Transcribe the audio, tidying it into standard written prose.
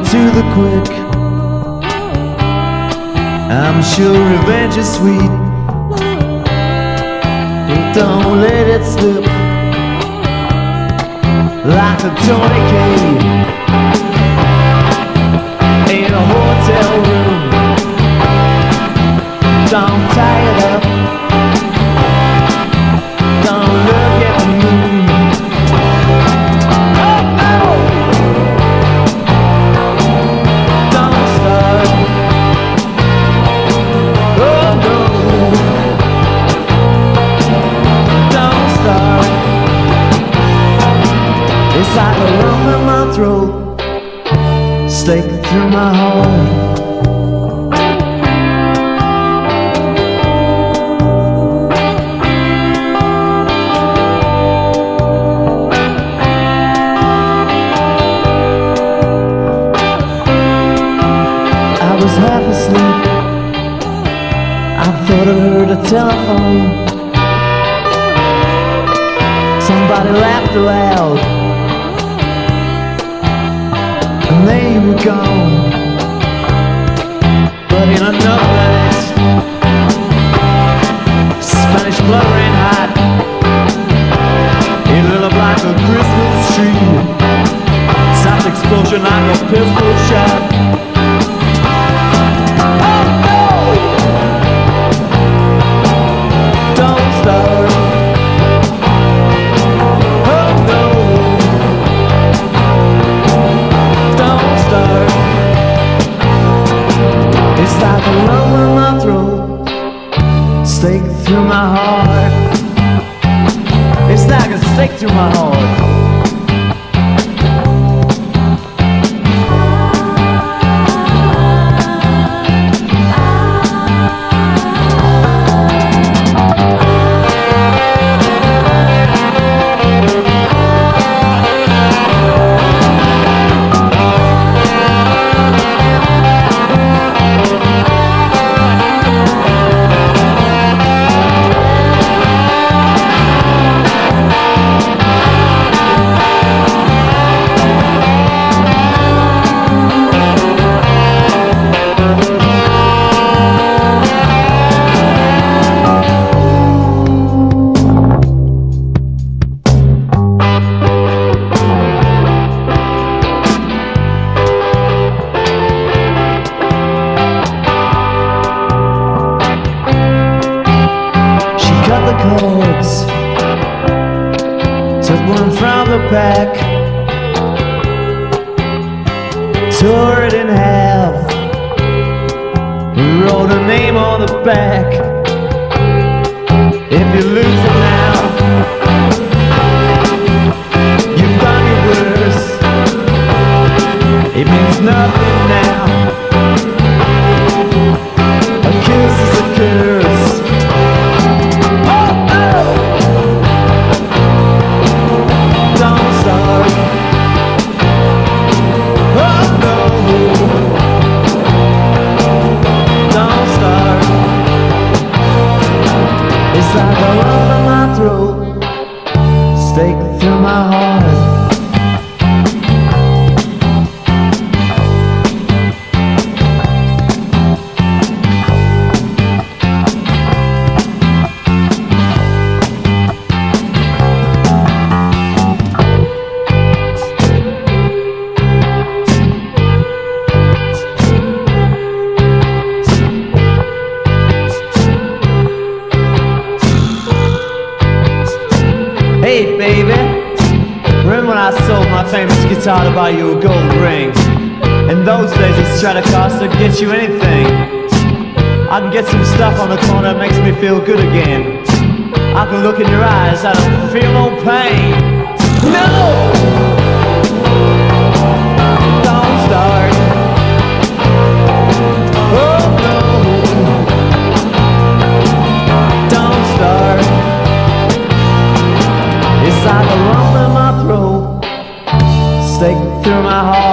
to the quick. I'm sure revenge is sweet, but don't let it slip like a tourniquet in a hotel room. Don't tie it up, don't look at the moon. Oh no! Don't start. Oh no! Don't start. It's like a lump in my throat, stake through my heart. I was half asleep, I thought I heard a telephone. Somebody laughed aloud, and they were gone. But in another minute, Spanish blood ran hot. It lit up like a Christmas tree, soft explosion like a pistol shot. Oh no! Don't start. Oh no! Don't start. It's like a lump in my throat, stake through my heart. It's like a stake through my heart. Chords, took one from the back, tore it in half, wrote a name on the back. If you lose it now, you've done your worst. It means nothing now. A kiss is a curse. It's like a lump in my throat, stake through my heart. Hey baby, remember when I sold my famous guitar to buy you a gold ring? In those days a Stratocaster get you anything. I can get some stuff on the corner that makes me feel good again. I can look in your eyes, I don't feel no pain. No! Don't start. Oh no! Don't start. It's like a lump in my throat, stake through my heart.